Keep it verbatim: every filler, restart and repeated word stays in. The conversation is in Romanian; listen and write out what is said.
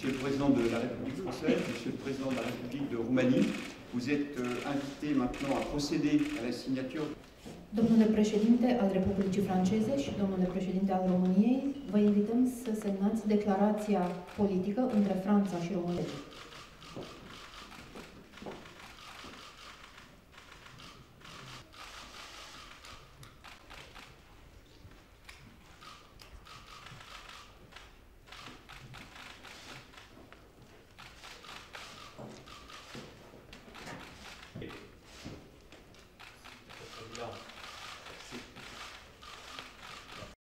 Monsieur le Président de la République française, Monsieur le Président de la République de Roumanie, vous êtes invité maintenant à procéder à la signature. Domnule președinte al Republicii Franceze și domnule președinte al României, vă invităm să semnați declarația politică între Franța și România.